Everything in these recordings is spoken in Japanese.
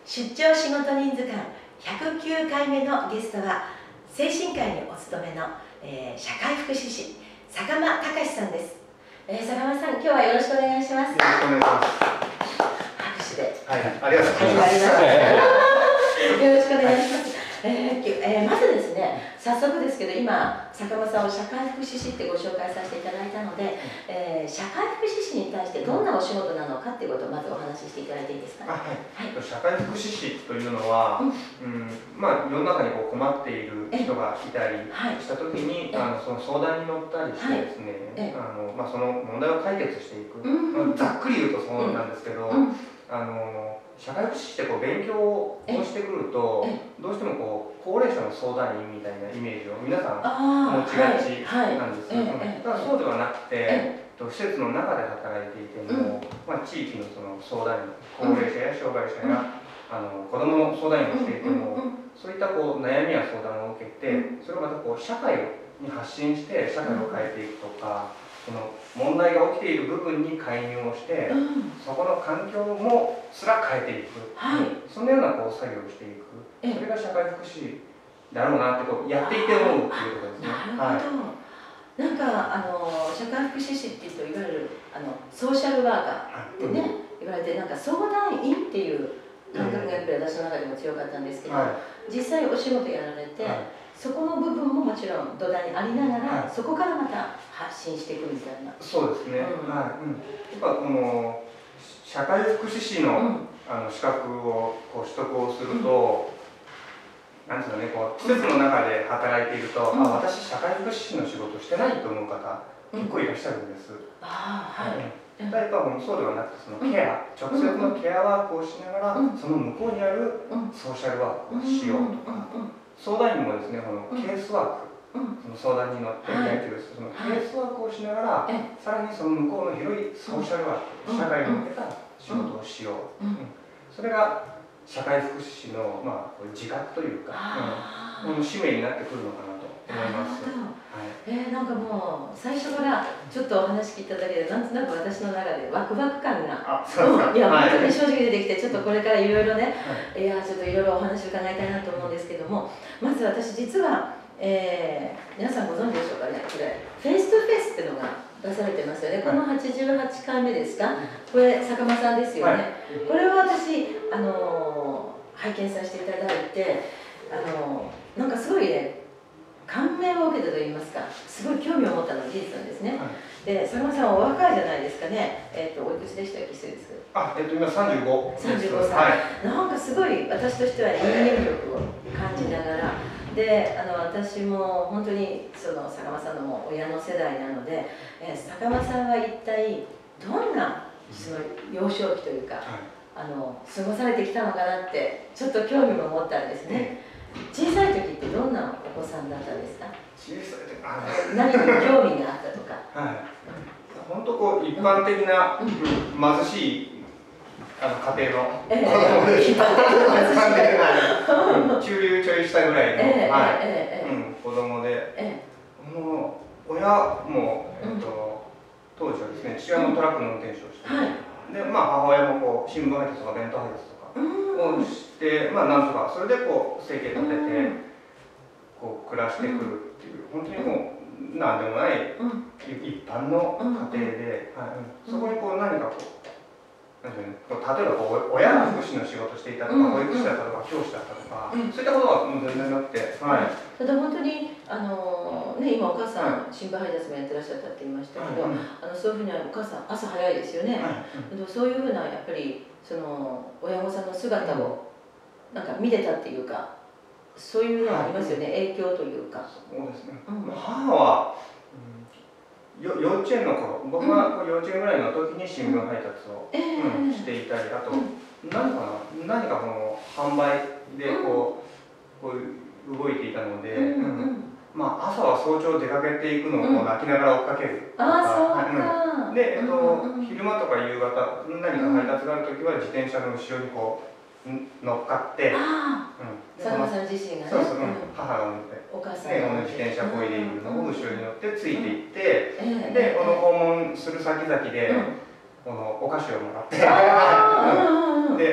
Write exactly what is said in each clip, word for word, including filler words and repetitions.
出張仕事人図鑑ひゃくきゅうかいめのゲストは精神科医にお勤めの、えー、社会福祉士坂間隆さんです、えー、坂間さん、今日はよろしくお願いします。 よろしくお願いします。 拍手で、 はい、ありがとうございます。 よろしくお願いします。えーえー、まずですね、早速ですけど、今坂間さんを社会福祉士ってご紹介させていただいたので、えー、社会福祉士に対してどんなお仕事なのかっていうことをまずお話ししていただいていいですか。 はい、はい、社会福祉士というのは、うん、うん、まあ世の中にこう困っている人がいたりしたときに、あのその相談に乗ったりしてですね、あのまあその問題を解決していく。うん、ざっくり言うとそうなんですけど、うん、あの社会福祉士ってこう勉強をしてくるとどうしてもこう高齢者の相談員みたいなイメージを皆さん持ちがちなんですよ。ただそうではなくて、施設の中で働いていても、まあ、地域のその相談員、高齢者や障害者やあの子どもの相談員をしていても、そういったこう悩みや相談を受けて、それをまたこう社会に発信して社会を変えていくとか、その問題が起きている部分に介入をして、うん、そこの環境もすら変えていく、はい、そのようなこう作業をしていく、それが社会福祉だろうなってこうやっていて思うっていうところですね。 なるほど、はい、なんかあの社会福祉士っていうといわゆるあのソーシャルワーカーってね、はい、言われて、なんか相談員っていう感覚がやっぱり私の中でも強かったんですけど、はい、実際お仕事やられて、はい、そこの部分ももちろん土台にありながら、はい、そこからまた発信していくみたいな。 そうですね、うん、はい、うん、やっぱこの社会福祉士の、うん、あの資格をこう取得をすると、うん、なんですかね、こう施設の中で働いていると、うん、あ、私社会福祉士の仕事してないと思う方、結構いらっしゃるんです。ああ、はい。やっぱりそうではなくて、そのケア、直接のケアワークをしながら、その向こうにあるソーシャルワークをしようとか、相談員もですね、このケースワーク、その相談に乗ってやり取りするそのケースワークをしながら、さらにその向こうの広いソーシャルワーク、社会に向けた仕事をしよう。それが社会福祉士の、まあ、自覚というか、うん、使命になってくるのかなと思います。 えー、なんかもう最初からちょっとお話聞いただけでなんとなく私の中でワクワク感が、うん、いや本当に正直出てきて、ちょっとこれからいろいろね、はい、いやちょっといろいろお話伺いたいなと思うんですけども、まず私実は、えー、皆さんご存知でしょうかね、これフェイストゥフェイスっていうのが出されてますよね。このはちじゅうはちかいめですか、これ坂間さんですよね、はい、これは私あのー、拝見させていただいて、あのー、なんかすごいね感銘を受けたといいますか、すごい興味を持ったのは事実なんですね。はい、で、坂間さんはお若いじゃないですかね。えっ、ー、とおいくつでしたっけ、失礼です。 あ、えっ、ー、と今さんじゅうご。 さんじゅうごさい。はい、なんかすごい私としては人間力を感じながら、で、あの私も本当にその坂間さんのも親の世代なので、えー、坂間さんは一体どんなその幼少期というか、はい、あの過ごされてきたのかなってちょっと興味も持ったんですね。小さい時ってどんなお子さんだったんですか？ 小さい時、あ何か興味があったとか。はい。 本当こう一般的な、うん、貧しいあの家庭の子供です。一般的な中流ちょい下ぐらいの、はい、うん、子供で、ええ、もう親もえっと当時はですね、父親のトラックの運転手をして、はい、でまあ母親もこう新聞配達とか弁当配達とか。をして、まあなんとかそれでこう生計立ててこう暮らしてくるっていう、本当にもう何でもない一般の家庭で、はい、そこにこう何かこうなんていうの、例えばこう親が福祉の仕事をしていたとか、保育士だったとか教師だったとか、そういったことはもう全然なくて、はい。 ただ本当にあのね、今お母さん新聞配達もやってらっしゃったって言いましたけど、あのそういうふうにお母さん朝早いですよね。そういうふうなやっぱりその親御さんの姿をなんか見てたっていうか、そういうのはありますよね、影響というか。 そうですね。母は幼稚園の頃、僕が幼稚園ぐらいの時に新聞配達をしていたり、あと何かな、何かこの販売でこうこう動いていたので、まあ朝は早朝出かけていくのを泣きながら追っかけるとか、で、えっと昼間とか夕方何か配達がある時は自転車の後ろにこう乗っかって、 坂間さん自身がね、 そうそう、母が乗って、お母さんが自転車こいでいるのを後ろに乗ってついていって、でこの訪問する先々でこのお菓子をもらって、で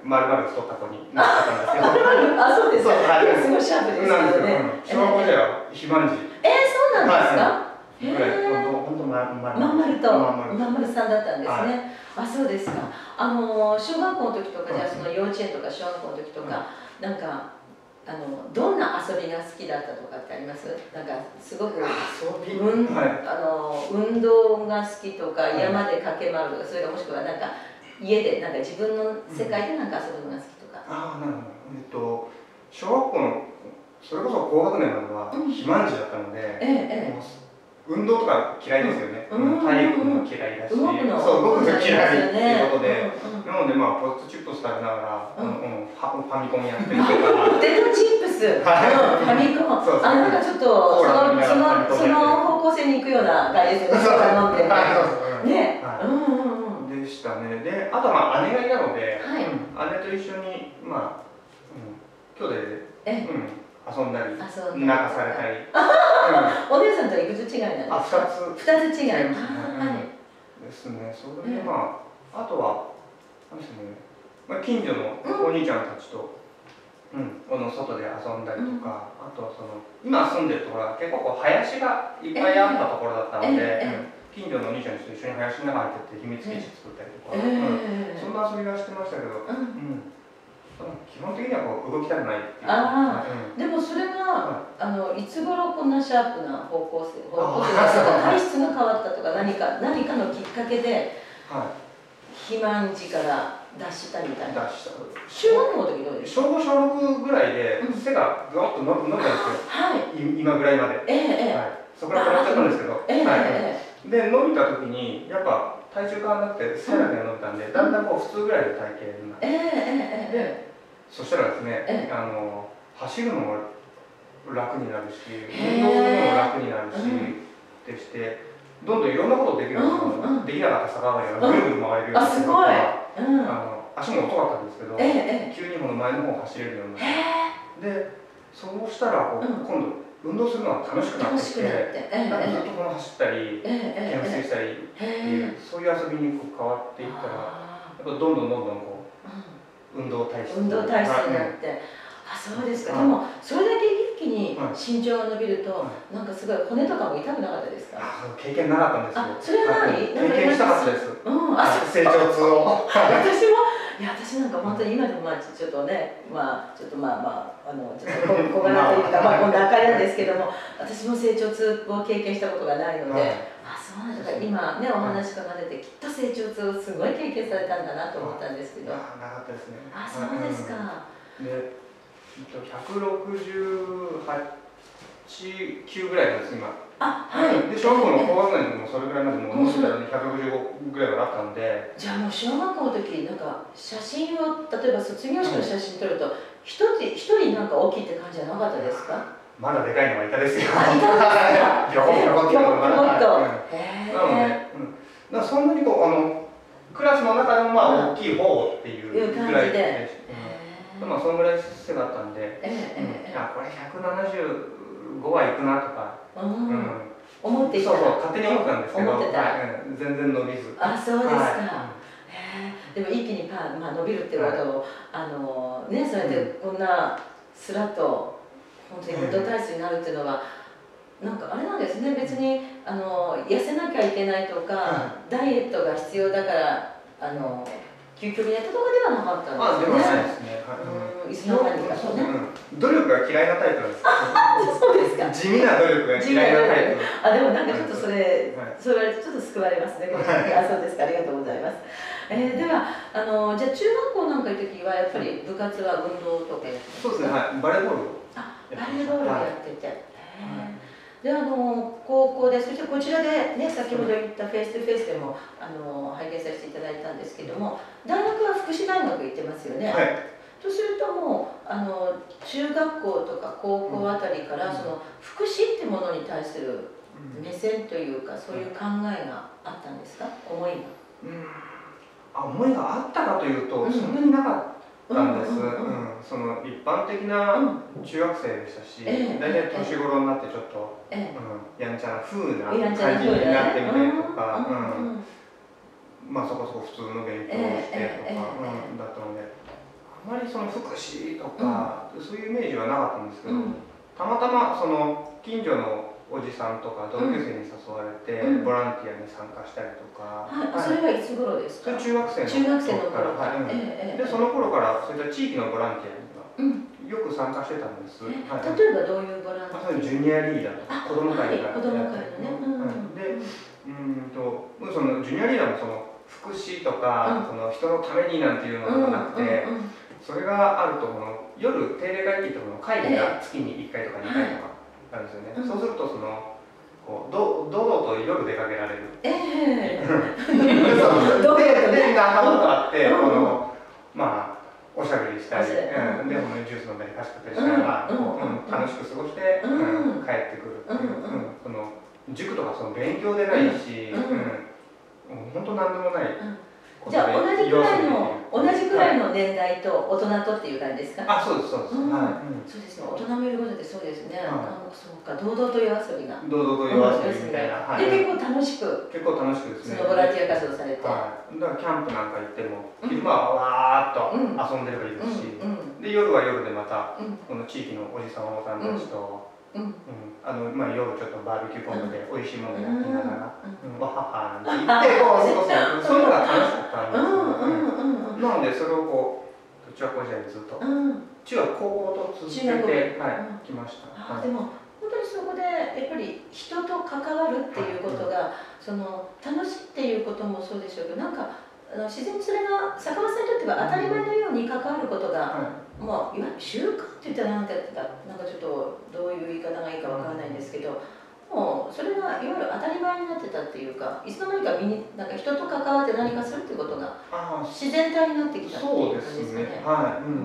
まるまる太った子になったんですよ。 あ、そうですか。すごいシャープですよね。 小学校時代は肥満児。 えー、そうなんですか。 ぐらい、本当まんまんまるとまんまるさんだったんですね。あ、そうですか。あの小学校の時とか、じゃあその幼稚園とか小学校の時とか、なんかあのどんな遊びが好きだったとかってあります？なんかすごく運あの運動が好きとか、山で駆け回るとか、それかもしくはなんか家でなんか自分の世界でなんか遊ぶのが好きとか。 ああ、なるほど。えっと小学校のそれこそ高学年までは肥満児だったので。ええええ。運動とか嫌いですよね。体育も嫌いだし、そう動くの嫌いっていうことで、なのでまあポテトチップス食べながらファミコンやってるとか。 ポテトチップス、ファミコン、あ、なんかちょっとそのそのその方向性に行くような感じですよね。そう飲んでね。 でしたね。で、あとまあ姉がいたので、姉と一緒にまあ兄弟で。遊んだり、泣かされたり。 お姉さんといくつ違いなんですか？ あ、二つ。 二つ違い。 ですね。それでまあ、あとは、なんですね。まあ、近所のお兄ちゃんたちと、うん、この外で遊んだりとか、あとはその、今住んでるところは結構こう林がいっぱいあったところだったので、近所のお兄ちゃんと一緒に林の中に入ってって秘密基地作ったりとか、そんな遊びはしてましたけど、基本的にはこう動きたくないっていう。 ああ、でもそれがあのいつ頃こんなシャープな方向性、方向性が体質が変わったとか、何か何かのきっかけで肥満児から脱したみたいな。脱した。中学校の時どうですか？ 小五小六ぐらいで背がぐわっと伸びたんですよ。はい。今ぐらいまで。ええ。そこから止まっちゃったんですけど。ええ。で伸びた時にやっぱ体重変わらなくて背だけが伸びたんで、だんだんこう普通ぐらいの体型になって。ええええ。そしたらですね、あの走るのも楽になるし、運動するのも楽になるしでして、どんどんいろんなことできるんですよ。できなかった逆上がりがぐるぐる回れるようになって、足も遅かったんですけど、急にこの前の方走れるようになって、でそうしたらこう今度運動するのが楽しくなってきて、なんかずっとこの走ったり懸垂したりっていうそういう遊びにこう変わっていったら、やっぱどんどんどんどんこう運動体質運動体質になって、あ、そうですか。でもそれだけ一気に身長が伸びると、なんかすごい骨とかも痛くなかったですか？ あ、経験なかったんですよ。 あ、それは何？ 経験したかったです。うん、あ、成長痛を。 私もいや、私なんか本当に今でもまあちょっとね、まあちょっとまあまああのちょっと小柄というかまあこんな明るいんですけども、私も成長痛を経験したことがないので。あ、そうなんだ。今ねお話が出てきっと成長痛をすごい経験されたんだなと思ったんですけど。 あ、なかったですね。 あ、そうですか。 で、ひゃくろくじゅうはち、きゅうぐらいなんです今。あ、はい。で小学校の高学年でもそれぐらいまでもう飲んだらひゃくろくじゅうごぐらいはあったんで。 じゃあもう小学校の時なんか写真を例えば卒業式の写真撮ると一人一人なんか大きいって感じじゃなかったですか？ まだでかいのはいたですよ。 あ、いたんですか？ ひょこひょこっていうのがまだ。 なので、そんなにこうあのクラスの中でもまあ大きい方っていうぐらいで、まあそのぐらい背だったんで、あ、これひゃくななじゅうごはいくなとか、 思っていた。 そうそう勝手に思ってたんですけど、全然伸びず。 あ、そうですか。でも一気にパまあ伸びるってことをあのね、それでこんなスラッと本当に運動体質になるっていうのは、なんかあれなんですね。別にあの痩せなきゃいけないとか、ダイエットが必要だからあの究極にやったとかではなかったんですね。 あ、ではないですね。 いつの間にかとね。 努力が嫌いなタイプなんです。 そうですか。 地味な努力が嫌いなタイプ。 あ、でもなんかちょっとそれ、それちょっと救われますね。あ、そうですか。ありがとうございます。えー、ではあのじゃあ中学校なんかの時はやっぱり部活は運動とかやってた？ そうですね。はい。バレーボール。 あ、バレーボールやってて。で、あの高校で、そしてこちらでね、先ほど言ったフェイス2フェイスでもあの拝見させていただいたんですけども、大学は福祉大学行ってますよね。はい。とするともうあの中学校とか高校あたりから、その福祉ってものに対する目線というか、そういう考えがあったんですか？思いが。 うん。あ、思いがあったかというと、そんなになかったんです。その一般的な中学生でしたし、大体年頃になってちょっとやんちゃな風な感じになってみたりとか、まあそこそこ普通の勉強をしてとかだったので、 あまりその福祉とか、うん、そういうイメージはなかったんですけど、うん、たまたまその近所のおじさんとか同級生に誘われて、うん、ボランティアに参加したりとか、 はいはい、それはいつ頃ですか？ 中学生の中学生の頃から、はい、ええ、でその頃からそういった地域のボランティアにはよく参加してたんです。はい、 例えばどういうボランティア？ そういうジュニアリーダーとか子供会とか、 子供会のね。 で、うんとそのジュニアリーダーもその福祉とか、うん、その人のためになんていうのがなくて、それがあるとこの夜定例会議とかの会議が月にいっかいとかにかいとかあるんですよね。はい、そうするとそのこうど堂々と夜出かけられる。ええー。どうでで仲間と会ってこのまあおしゃべりしたり、うん、でこのジュース飲んだり菓子食ったりしながら楽しく過ごして、うん、帰ってくるっていう、うん、その塾とかその勉強でないし、うん、本当なんでもない。 じゃあ同じくらいの同じくらいの年代と大人とっていう感じですか？ あ、そうですそうです。はい。 そうですね。大人もいることでそうですね。あ、そうか。堂々と夜遊びが。 堂々と夜遊びみたいな。 で結構楽しく。 結構楽しくですね。 そのボランティア活動されて。 はい。だからキャンプなんか行っても昼間はわーっと遊んでればいいですし、で夜は夜でまたこの地域のおじさんおばさんたちと。うん、あのまあ夜ちょっとバーベキューコンロで美味しいもの焼きながら、わははって言ってこう過ごす、そういうのが楽しかったんですよ。なのでそれをこう中学校時代にずっと中学高校と続けてはい来ました。 でも本当にそこでやっぱり人と関わるっていうことがその楽しいっていうこともそうでしょうけど、なんかあの自然にそれが坂本さんにとっては当たり前のように関わることが、まあいわゆる習慣って言ったらなんかなんかちょっとどういう言い方がいいかわからないんですけど、もうそれがいわゆる当たり前になってたっていうか、いつの間にか身になんか人と関わって何かするっていうことが自然体になってきたっていう感じですかね。 はい。うん。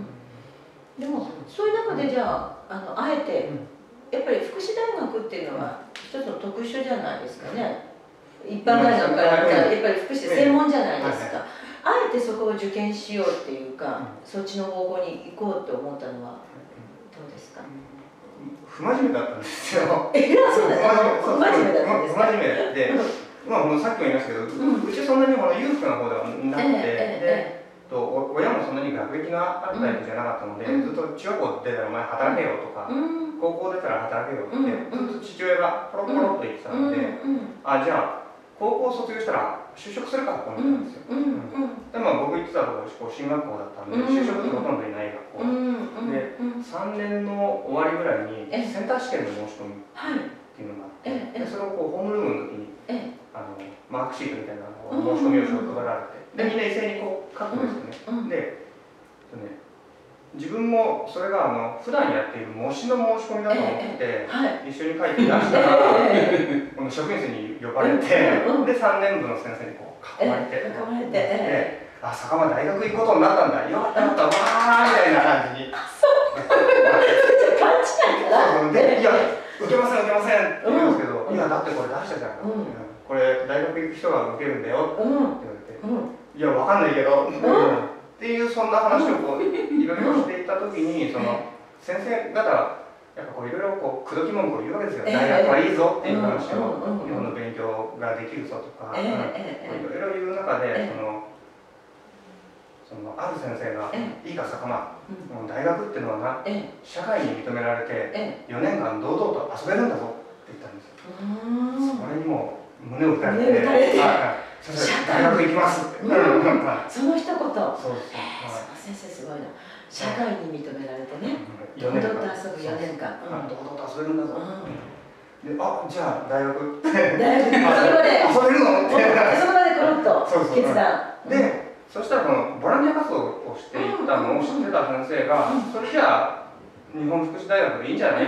でもそういう中でじゃああのあえてやっぱり福祉大学っていうのは一つの特殊じゃないですかね。一般大学から見たらやっぱり福祉専門じゃないですか。あえてそこを受験しようっていうか、そっちの方向に行こうと思ったのはどうですか？ 不真面目だったんですよ。 え、そうですか。不真面目だったんですか。 不真面目で、まあさっきも言いましたけど、うちそんなに裕福な方ではなくて、で、と親もそんなに学歴があるタイプじゃなかったので、ずっと中学校出たらお前働けよとか、高校出たら働けよってずっと父親がポロポロっと言ってたので、あ、じゃあ高校卒業したら就職するかと思ったんですよ。でまあ僕行ってたところ進学校だったんで、就職ってほとんどいない学校で、さんねんの終わりぐらいにセンター試験の申し込みっていうのがあって、でそれをこうホームルームの時にあのマークシートみたいなのを申し込み用紙を配られて、でみんな一斉にこう書くんですよね。で自分もそれがあの普段やっている模試の申し込みだと思って一緒に書いて出したらこの職員室に呼ばれて、でさんねんぶの先生にこう囲まれて、であ、坂間大学行くことになったんだ、よかったよかった、わーみたいな感じに。 勘違いからで、いや、受けません受けませんって言うんですけど、いやだってこれ出したじゃんか、これ大学行く人が受けるんだよって言われて、いやわかんないけど。っていうそんな話をこういろいろしていた時に、その先生方はやっぱこういろいろこう口説き文句を言うわけですよ。大学はいいぞっていう話を、日本の勉強ができるぞとか、いろいろ言う中で、そのそのある先生が「いいか坂間、大学っていうのはな、社会に認められてよねんかん堂々と遊べるんだぞ」って言ったんですよ。それにもう胸を打たれて。大学行きますって。 その一言。そうそう。先生すごいな。社会に認められてね。堂々と遊ぶよねんかん。 堂々と遊べるんだぞ。で、あ、じゃあ大学。 大学。そこまで。 遊べるの？ そこまでコロッと決断。 で、そしたらこのボランティア活動をしていたのを知ってた先生が、それじゃあ日本福祉大学でいいんじゃないって。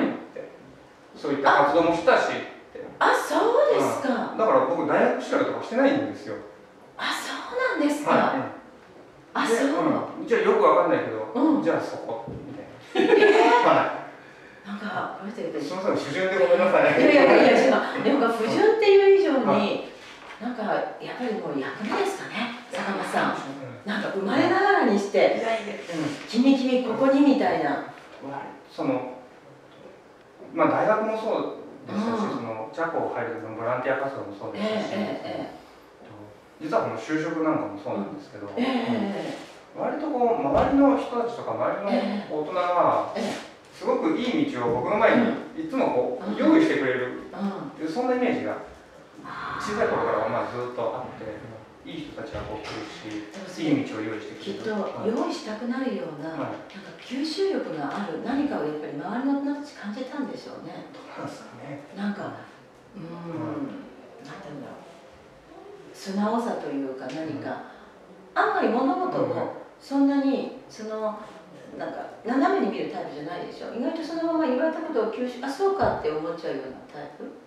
そういった活動もしたし。 あ、そうですか。 だから僕大学資格とかしてないんですよ。 あ、そうなんですか。あ、そう。 じゃあよくわかんないけど、じゃあそこみたいな。はい。 なんかこれってすみません、不純でごめんなさい。 いやいやいや、違う。でも不純っていう以上に、なんかやっぱりもう役目ですかね、坂間さん。なんか生まれながらにして、君君ここにみたいな。 そのまあ大学もそうでしたし、そのチャコを入る時のボランティア活動もそうでしたし、実はこの就職なんかもそうなんですけど、割とここう周りの人たちとか周りの大人がすごくいい道を僕の前にいつもこう用意してくれる、そんなイメージが小さい頃からはまあずっとあって、いい人たちがこう来るし、いい道を用意してくれる。 きっと用意したくなるような、なんか吸収力がある何かをやっぱり周りの大人たち感じたんでしょうね。 どうなんですかね。 なんか、うーん、なんていうんだろう。素直さというか何か、あんまり物事をそんなにそのなんか斜めに見るタイプじゃないでしょ。意外とそのまま言われたことを吸収、あ、そうかって思っちゃうようなタイプ。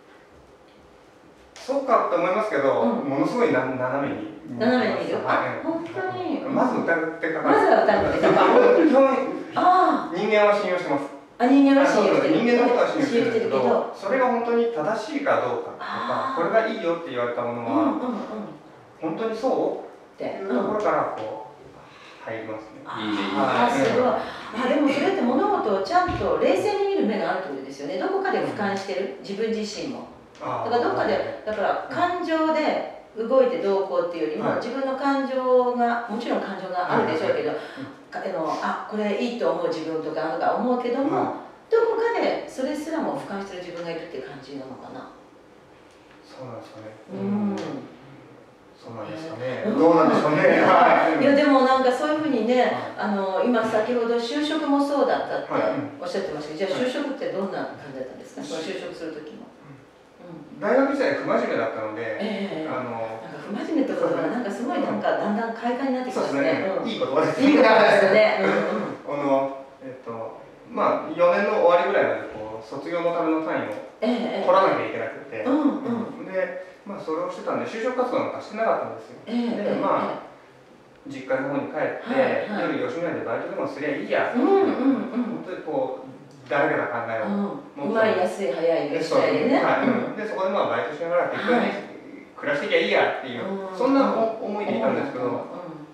そうかって思いますけど、うん、ものすごいな斜めに見斜めに見る。はい、本当に。 まず疑ってかかる。 まずは疑ってかかる。 基本人間は信用してます。 あ、人間は信用してる。 人間のことは信用してるんですけど、それが本当に正しいかどうかとか、これがいいよって言われたものは、本当にそうっていうところからこう入りますね。 ああ、すごい。あ、でもそれって物事をちゃんと冷静に見る目があるってことですよね。どこかで俯瞰してる、自分自身も。だからどっかで、だから感情で動いてどうこうっていうよりも、自分の感情が、もちろん感情があるでしょうけど、あ、これいいと思う自分とかあるか思うけども、どこかでそれすらも俯瞰してる自分がいるっていう感じなのかな。 そうなんですかね。 うん。 そうなんですかね。どうなんでしょうね。 いやでもなんかそういうふうにね、あの今先ほど就職もそうだったっておっしゃってましたけど、じゃあ就職ってどんな感じだったんですか？その就職する時も。 大学時代不真面目だったので、 ええ、あのなんか不真面目ってことがなんかすごいなんかだんだん快感になってきますね。 いい言葉ですね。 いい言葉ですね。 あのえっとまあよねんの終わりぐらいまでこう卒業のための単位を取らなきゃいけなくて、でまあそれをしてたんで就職活動なんかしてなかったんですよ。でまあ実家の方に帰って夜吉野家でバイトでもすりゃいいや。本当にこうだらけた考えを。 うまい安い早い吉野家でね。 でそこでまあバイトしながら適当に暮らしていきゃいいやっていうそんな思いでいたんですけど、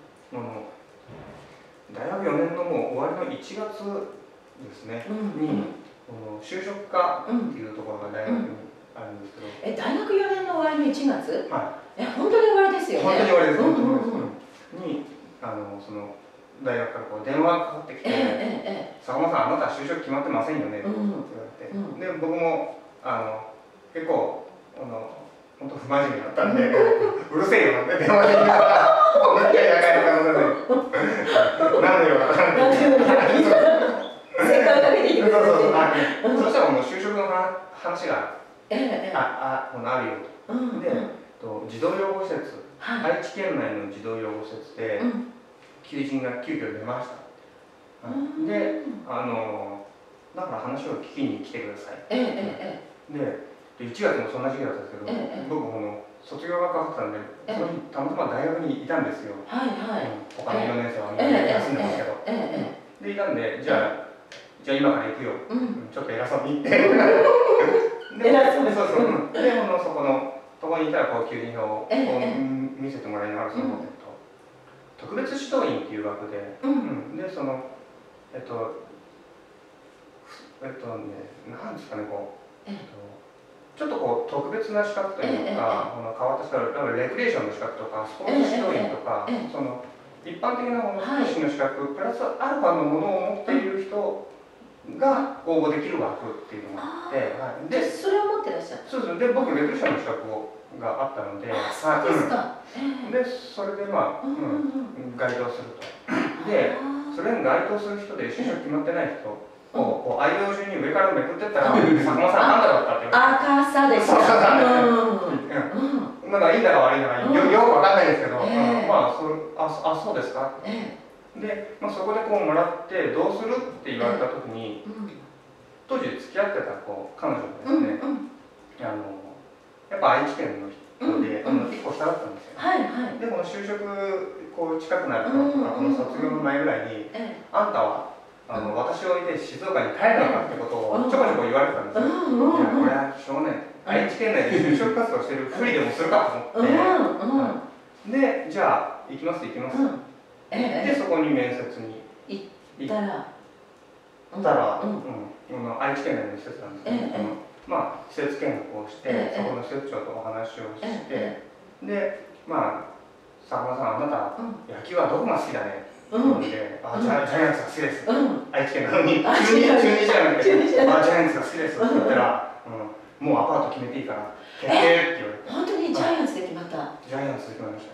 大学よねんのもう終わりのいちがつですねに就職課っていうところが大学にあるんですけど、 え大学よねんの終わりのいちがつ？ はい。 え本当に終わりですよね。 本当に終わりです。本当に終わりです。にあのその大学からこう電話がかかってきて「坂本さんあなた就職決まってませんよね」って言われて、で僕もあの結構あの本当不真面目だったんで「うるせえよ」なんて電話で言いながら「いやいやいやいやなんでよ」なんてせっかくかけていてくれて、 そしたらもう就職の話がああるよと。で児童養護施設、愛知県内の児童養護施設で求人が急遽出ました。で、あのだから話を聞きに来てください。で、いちがつもそんな時期だったんですけど、僕この卒業がかかったんで、その日たまたま大学にいたんですよ。他のよねん生はみんな休んでますけど。でいたんで、じゃあじゃあ今から行くよ。ちょっと偉そうに言って。で、そうそう。で、そこのとこにいたらこう求人票を見せてもらいながらその。特別指導員っていう枠で、うん、でそのえっとえっとねなんですかねこう、えっと、ちょっとこう特別な資格というか、この変わった資格、レクリエーションの資格とかスポーツ指導員とか、その一般的なこの福祉の資格プラスアルファのものを持っている人が応募できる枠っていうのがあって、 はい、でそれを持ってらっしゃる。 そうです。で僕レクリエーションの資格をがあったので、 そうですか。 でそれでまあ、うん、該当すると。でそれに該当する人で就職決まってない人をこう愛用順に上からめくってったら坂本さんあんただったっていう。 赤さですか。 なんかいいんだか悪いんだかよよくわかんないですけど、まあそああそうですか。でまあそこでこうもらってどうするって言われた時に、当時付き合ってたこう彼女がですね、あのやっぱ愛知県の人で、あのいっこ下だったんですよ。でこの就職こう近くなるとかこの卒業の前ぐらいに「あんたはあの私を置いて静岡に帰るのか」ってことをちょこちょこ言われてたんですよ。いやこれはしょうがない。愛知県内で就職活動してるふりでもするかと思って、でじゃあ行きます行きます。でそこに面接に行ったらたら愛知県内の施設なんですけど。まあ、施設見学をして、そこの施設長とお話をして、で、まあ、坂本さん、あなた、野球はどこが好きだねってので、あ、ジャイアンツが好きです。愛知県なのに、中日じゃなくて、あ、ジャイアンツが好きですって言ったら、もうアパート決めていいから決定って言われて。 本当にジャイアンツで決まった？ ジャイアンツで決まりました。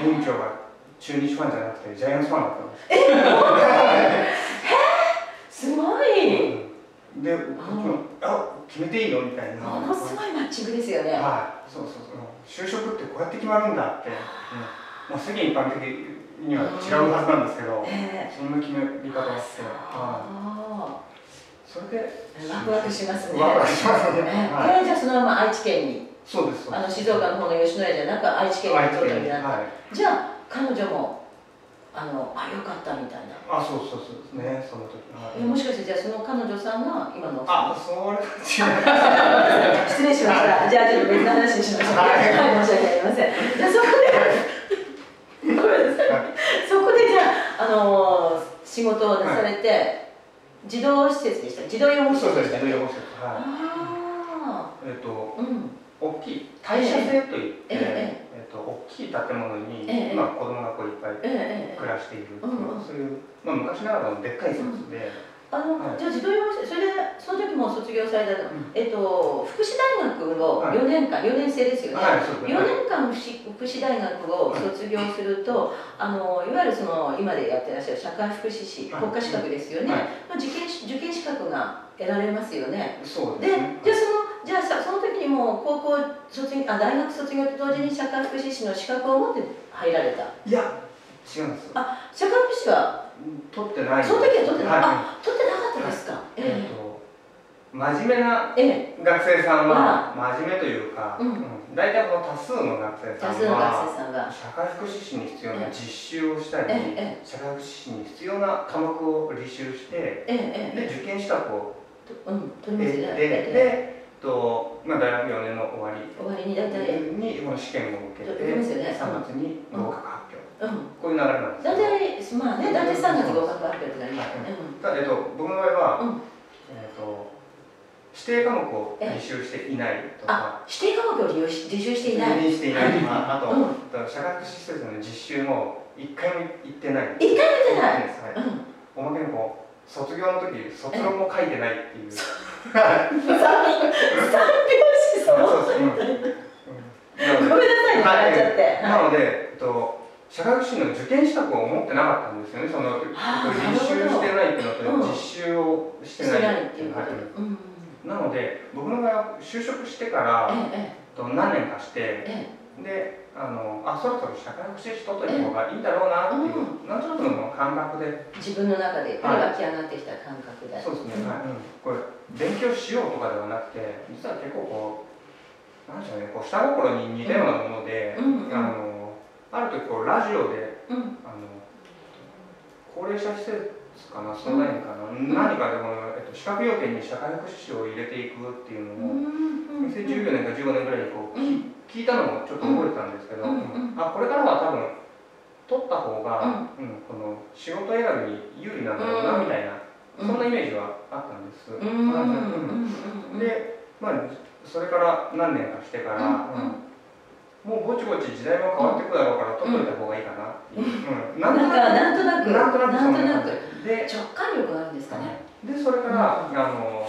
園長が中日ファンじゃなくてジャイアンツファンだったんです。 え、本当？すごい。 で、あ、決めていいのみたいな。 ものすごいマッチングですよね。 はい、そうそうそう。就職ってこうやって決まるんだって。まあ世間一般的には違うはずなんですけど、そんな決め方があって。それでワクワクしますね。 ワクワクしますね。 これじゃあそのまま愛知県に。 そうです。 あの静岡の方の吉野家じゃなく愛知県に京都になった。じゃあ彼女もあのあ良かったみたいな。 あ、そうそうそうですね。その時。 もしかしてじゃあその彼女さんが今の。 あ、それ失礼しました。じゃあちょっと別の話にしましょう。はい、申し訳ありません。じゃあそこでごめんなさい。そこでじゃああの仕事をなされて。児童施設でした。児童養護施設でした。 児童養護施設。はい。ああ。えっと、大きい大社制といって、えっと大きい建物に今子供がこういっぱい暮らしている。そういうまあ昔ながらのでっかい施設で。 あのじゃあ児童養護施設、それでその時も卒業されたえっと福祉大学をよねんかん、よねん生ですよね。よねんかん福祉大学を卒業すると、あのいわゆるその今でやってらっしゃる社会福祉士国家資格ですよね。まあ受験受験資格が得られますよね。 そうですね。 で、じゃあそのじゃあさその時にもう高校卒業あ大学卒業と同時に社会福祉士の資格を持って入られた。 いや違うんです。 あ、社会福祉は取ってない。 その時は取ってない。あ、取ってなかったですか。 えっと真面目な学生さんは真面目というか、大体この多数の学生さんは社会福祉士に必要な実習をしたり、社会福祉士に必要な科目を履修して、で受験資格を取りますね。 で、とまあ大学よねんの終わり終わりに大体にこの試験を受けてさんがつに合格発表。こういう流れなんです。 大体まあね、大体さんがつ合格発表ってなりますね。 ただえっと僕の場合はえっと指定科目を履修していないとか、 指定科目を履修していない。 していないとか、あと社会福祉施設の実習も一回も行ってない。 一回も行ってない。 おまけにこう卒業の時卒論も書いてないっていう。 三拍子その。ごめんなさい、笑っちゃって。 なので、えっと社会福祉の受験資格を持ってなかったんですよね。その実習してないっていうのと実習をしてないっていう。なので僕の場合は就職してから何年かしてであのあそろそろ社会福祉士取っといた方がいいだろうなっていうなんとなくの感覚で自分の中で湧き上がってきた感覚で。 そうですね。これ勉強しようとかではなくて実は結構こうなんでしょうね、こう下心に似たようなものであのある時こうラジオであの高齢者施設かな、相談員かな、何かでも、えっと、資格要件に社会福祉士を入れていくっていうのをにせんじゅうよねんかじゅうごねんぐらいにこう聞いたのもちょっと覚えてたんですけど、あこれからは多分取った方が、うん、この仕事選びに有利なんだろうなみたいな、そんなイメージはあったんです。で、まあそれから何年かしてから、もうぼちぼち時代も変わってくるだろうから取っといた方がいいかなっていう。 なんかなんとなくなんとなくなんとなくで直感力があるんですかね。 でそれからあの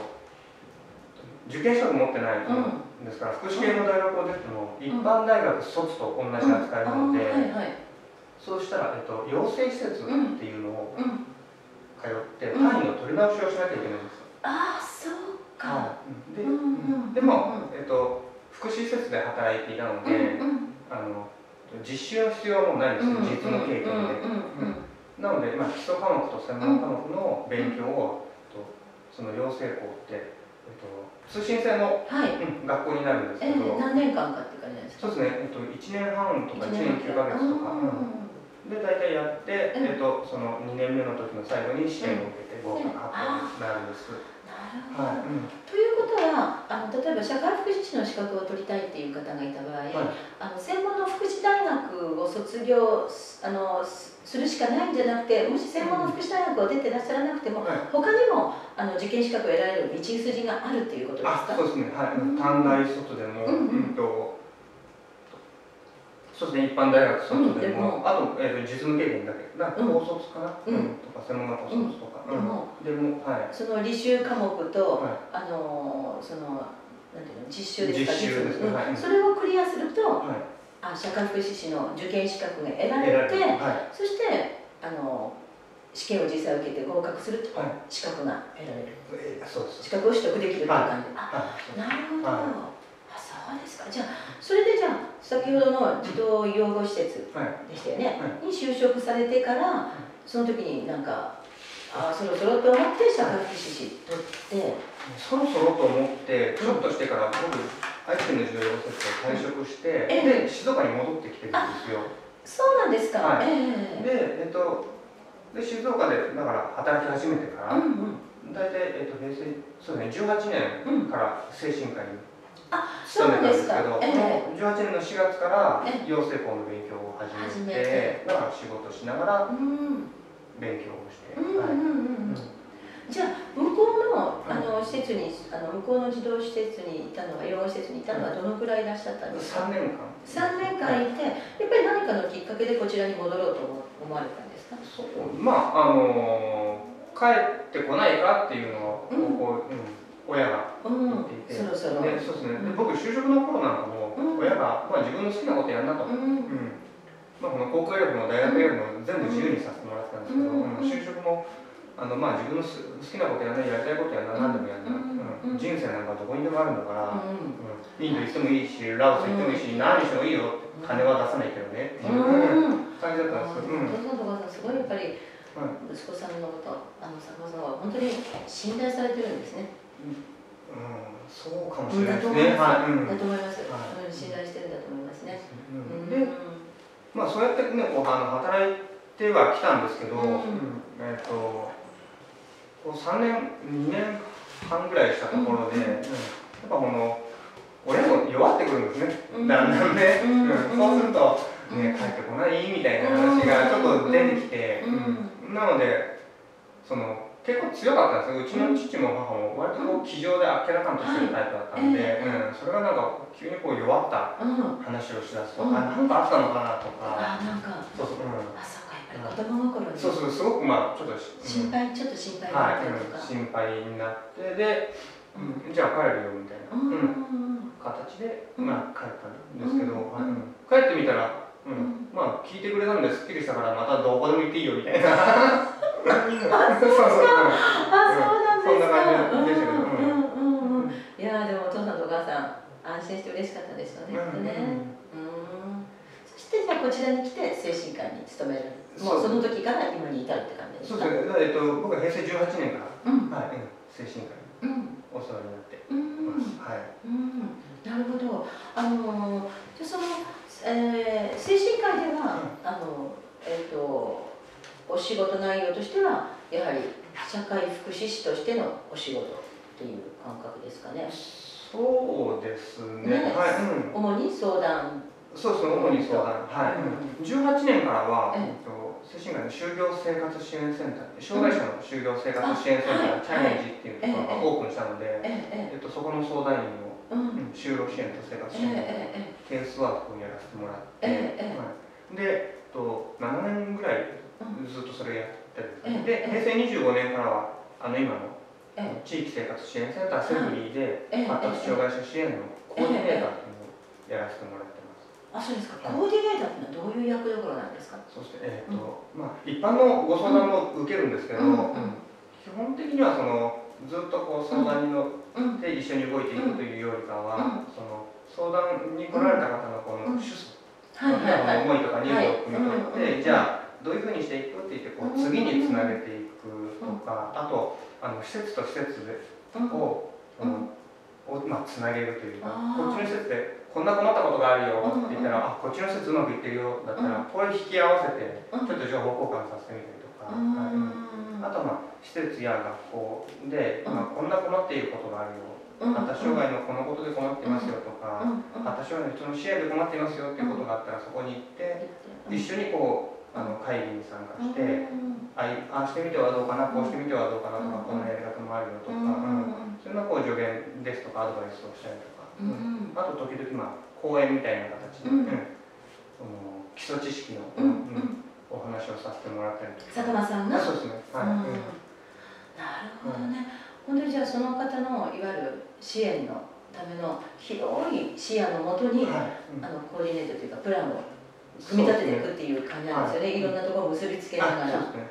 受験資格持ってないですから福祉系の大学を出ても一般大学卒と同じ扱いなので、そうしたらえっと養成施設っていうのを通って単位の取り直しをしなきゃいけないんです。 ああそうか。 ででもえっと福祉施設で働いていたので、あの実習の必要はもうないんですよ、実の経験で。なので、まあ、基礎科目と専門科目の勉強を、その養成校って、えっと、通信制の、はい、学校になるんですけど、えー、何年間かって感じなんですか？ そうですね、えっと、いちねんはんとかいちねんきゅうかげつとか、で大体やって、えっと、そのにねんめの時の最後に試験を受けて合格発表になるんです。 なるほど。はい、うん、ということはあの例えば社会福祉士の資格を取りたいっていう方がいた場合、はい、あの専門の福祉大学を卒業あのするしかないんじゃなくて、もし専門の福祉大学を出てらっしゃらなくても、はい、他にもあの受験資格を得られる道筋があるっていうことですか？ あ、そうですね。はい。短大卒でも、うん、うんとそそうですね、一般大学卒でも、あと、えー、と実務経験だけ、なんか高卒かな、うん、とか専門学校卒とか、でも、でも、はい、 その履修科目と、あのそのなんていうの実習ですか、 実習ですね、 それをクリアすると、あ社会福祉士の受験資格が得られて、そしてあの試験を実際受けて合格すると資格が得られる、資格を取得できるという感じ。あ、なるほど。そうですか。じゃあそれでじゃあ先ほどの児童養護施設でしたよね、に就職されてからその時になんかあそろそろと思って社会福祉士取ってそろそろと思ってちょっとしてから僕愛知県の児童養護施設を退職して、で静岡に戻ってきてるんですよ。 そうなんですか。 でえっとで静岡でだから働き始めてから大体えっと平成そうですねじゅうはちねんから精神科に勤めたんですけど、じゅうはちねんのしがつから養成校の勉強を始めて、だから仕事しながら勉強をして。 じゃあ向こうのあの施設にあの向こうの児童施設にいたのは養護施設にいたのはどのくらいいらっしゃったんですか？ さんねんかん。 さんねんかんいて、やっぱり何かのきっかけでこちらに戻ろうと思われたんですか？ そう、まああの帰ってこないかっていうのをこう、うん、親が言っていて、 そろそろ。 で、そうですね。で、僕就職の頃なんかも親がまあ自分の好きなことやんなと、うん、まあこの高校よりも大学よりも全部自由にさせてもらってたんですけど、就職もあのまあ自分の好きなことやんな、やりたいことやんな、何でもやんな、うん、人生なんかどこにでもあるんだから、インド行ってもいいし、ラオス行ってもいいし、何してもいいよ、金は出さないけどねっていう感じだったんですけど、 お父さんとお母さんすごいやっぱり息子さんのこと、あの坂本さんは本当に信頼されてるんですね。 うん、そうかもしれないですね。 だと思います。信頼してるんだと思いますね。 で、まあそうやってね、こうあの働いてはきたんですけど、えっとさんねん、にねんはんぐらいしたところで、やっぱこの親も弱ってくるんですね。だんだんね。そうするとね帰ってこないみたいな話がちょっと出てきて、なのでその。結構強かったんですよ。うちの父も母も割とこう気丈であっけらかんとしてるタイプだったんで、うん、それがなんか急にこう弱った話をしだすと、あ、なんかあったのかなとか、 あ、なんか、 そうそう、うん、 あ、そうか、やっぱり子供心に、 そうそう、すごくまあちょっと心配、ちょっと心配になったりとか、 心配になってで、じゃあ帰るよみたいな形でまあ帰ったんですけど、帰ってみたら、まあ聞いてくれたんですっきりしたからまたどこでも行っていいよみたいな。あ、そうですか。あ、そうなんですか。そんな感じでしたけど。 いやでもお父さんとお母さん安心して嬉しかったですよね。そしてじゃあこちらに来て精神科に勤める。もうその時から今に至るって感じですか。 そうですね。えっと僕は平成じゅうはちねんからはい精神科にお世話になってます。はい。 なるほど。あのじゃその精神科医ではあのえっとお仕事内容としてはやはり社会福祉士としてのお仕事っていう感覚ですかね。 そうですね。はい。 主に相談。 そうそう、主に相談。はい。じゅうはちねんからは精神科の就業生活支援センター、障害者の就業生活支援センターチャレンジっていうところがオープンしたので、えっとそこの相談員を就労支援と生活支援のケースワークをやらせてもらって、で、とななねんぐらいずっとそれやってるんです。で、平成にじゅうごねんからはあの今の地域生活支援センターセフリーで発達障害者支援のコーディネーターっていうのをやらせてもらってます。 あ、そうですか。コーディネーターってのはどういう役どころなんですか。 そうですね。えっとまあ一般のご相談も受けるんですけど、基本的にはそのずっとこう相談に乗って一緒に動いていくというよりかは、その相談に来られた方のこの主訴の思いとかニーズを汲み取って、じゃあどういうふうにしていくって言ってこう次につなげていくとか、あとあの施設と施設をそのをまあつなげるというか、こっちの施設でこんな困ったことがあるよって言ったら、あ、こっちの施設うまくいってるよだったら、これ引き合わせてちょっと情報交換させてみたりとか、あとはまあ施設や学校で、まあ、こんな困っていることがあるよ、発達障害のこのことで困ってますよとか、発達障害の人の支援で困っていますよっていうことがあったらそこに行って一緒にこうあの会議に参加して、ああしてみてはどうかな、こうしてみてはどうかなとか、こんなやり方もあるよとか、そういうのをこう助言ですとかアドバイスをしたりとか、あと時々まあ講演みたいな形で、 その基礎知識の、 うんうん、 お話をさせてもらったりとか。 佐久間さんが。 そうですね。はい。うん、 なるほどね。本当にじゃあその方のいわゆる支援のための広い視野のもとに、はい、うん、あのコーディネートというかプランを組み立てていくっていう感じなんですよね。はい、いろんなところを結びつけながら。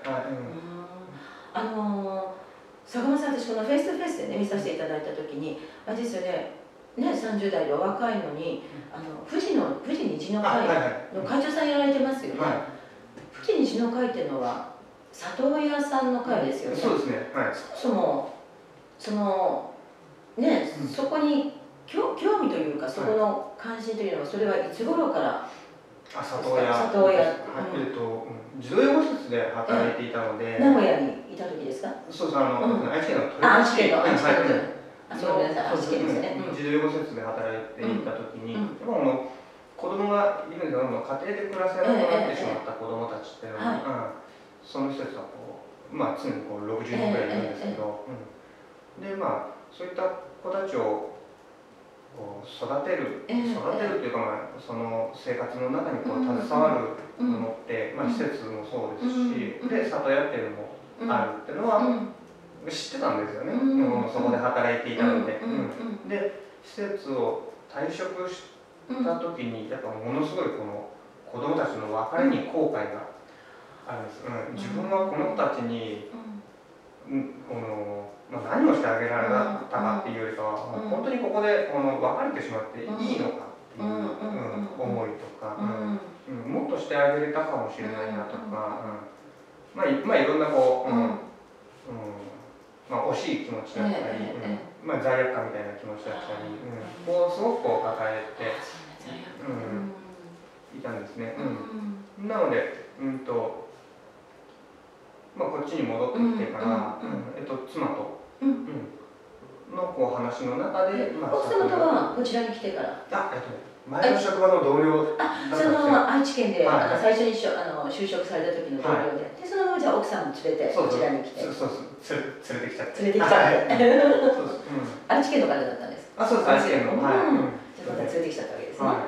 あの佐久間さん、私このフェイストゥフェイスでね見させていただいた時に、あれですよね。ね、さんじゅう代でお若いのに、あの富士の富士虹の会の会長さんやられてますよね。はい、富士虹の会っていうのは里親さんの会ですよね。 そうですね。はい、 そもそもそのね、うん、そこに興味というか、そこの関心というのは、それはいつ頃から。 あ、里親。 里親。 えっと、児童養護施設で働いていたので。 名古屋にいた時ですか。 そうそう、あの、愛知県の豊橋市。愛知県の。あ、そう、ごめんなさい、愛知県ですね。 児童養護施設で働いていた時に、もう、子供がいるんですけど、家庭で暮らせなくなってしまった子供たちっていうのは、その施設はこう、まあ、常にこうろくじゅうにんぐらいいるんですけど、で、まあ、そういった子たちをこう育てる、育てるというか、まあ、その生活の中にこう携わるものって、まあ、施設もそうですし、で、里親っていうのもあるっていうのは知ってたんですよね。そこで働いていたので。で、施設を退職した時に、やっぱものすごいこの子供たちの別れに後悔があるんです。うん、自分はこの子たちに、うん、このまあ、何をしてあげられたかっていうよりかは、うん、本当にここでこの別れてしまっていいのかっていう思いとか、うん、もっとしてあげれたかもしれないなとか、うん、まあ、まあいろんなこう、うんうんまあ、惜しい気持ちだったり、うんまあ、罪悪感みたいな気持ちだったり、うん、こうすごくこう抱えて、うん、いたんですね。うん、なので、うんとまあ、こっちに戻ってきてから、えっと、妻と。のこう話の中で、 まあ、奥様とはこちらに来てから。 あ、えっと、前の職場の同僚だったんですよ。その愛知県で、あの最初にしょあの就職された時の同僚で、でそのままじゃあ奥さんも連れてこちらに来て。 そうそうそう、連れてきちゃって。 連れてきちゃって。愛知県の方だったんです。 あ、そうです、愛知県の。はい。 じゃあまた連れてきちゃったわけですね。はい。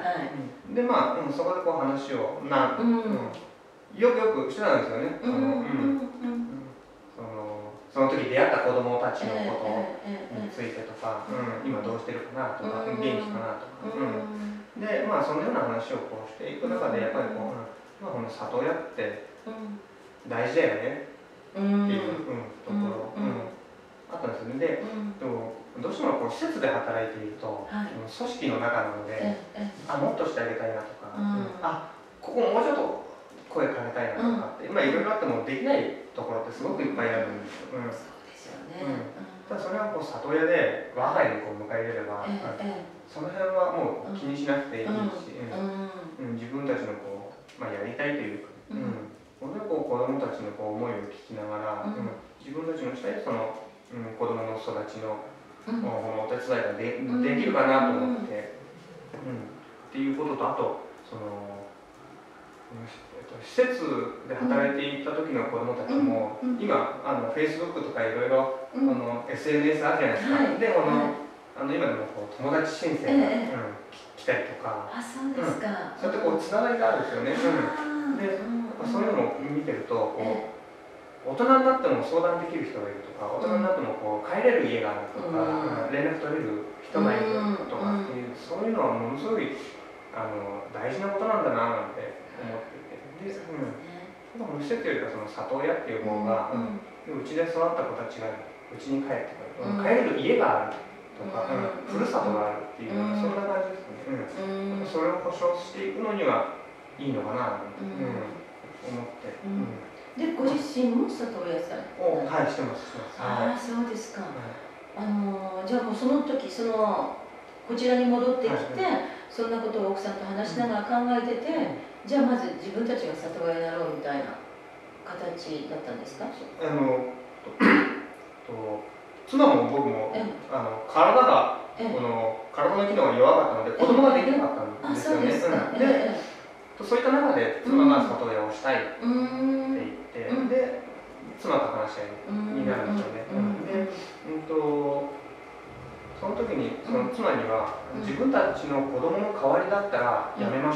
で、まあ、そこでこう話をな、よくよくしてたんですよね。その、その時出会った子供たちのことについてとか、うん、今どうしてるかなとか、元気かなとか、うん、で、まあそのような話をこうしていく中で、やっぱりこう、まあ、この里親って大事だよねっていう、うん、ところ、うん、あったんですよね。で、でもどうしてもこう施設で働いていると、組織の中なので、あ、もっとしてあげたいなとか、あ、ここもうちょっと声かけたいなとかって、まあいろいろあってもできないところってすごくいっぱいあるんですよ。うん、 そうですよね。 ただそれはこう里親で我が家にこう迎え入れれば、その辺はもう気にしなくていいし、自分たちのこう、まあ、やりたいというか、うん、本当にこう子供たちのこう思いを聞きながら、うん、自分たちのしたいその、うん、子供の育ちの、うん、お手伝いが で, できるかなと思って、うん、っていうことと、あとその施設で働いていた時の子どもたちも、うん、今あの フェイスブック とかいろいろ エスエヌエス あるじゃないですか、はい、であの、あの今でもこう友達申請が、ええうん、来たりとか、 あ、そうですか、 うん、そうやってこうつながりがあるんですよね、うん、でそういうのを見てるとこう、大人になっても相談できる人がいるとか、大人になってもこう帰れる家があるとか、うん、連絡取れる人がいるとかっていう、そういうのはものすごいあの大事なことなんだななんて思っていて、で、うん、施設よりはその里親っていう方が、うち、うん、で育った子たちがうちに帰ってくる、うん、帰れる家があるとか、うん、ふるさとがあるっていう、うん、そんな感じですね、うん、それを保障していくのにはいいのかなと、うんうん、思って、うんで、ご自身も里親さん？ はい、してます、してます。 ああ、そうですか。あのじゃあもうその時そのこちらに戻ってきて、そんなことを奥さんと話しながら考えてて、じゃあまず自分たちが里親になろうみたいな形だったんですか？ あのと妻も僕もあの体がこの体の機能が弱かったので子供ができなかったんですよね。で、そういった中で妻が里親をしたいって言って、で妻と話し合いになるんですよね。で、うんとその時にその妻には自分たちの子供の代わりだったらやめましょうって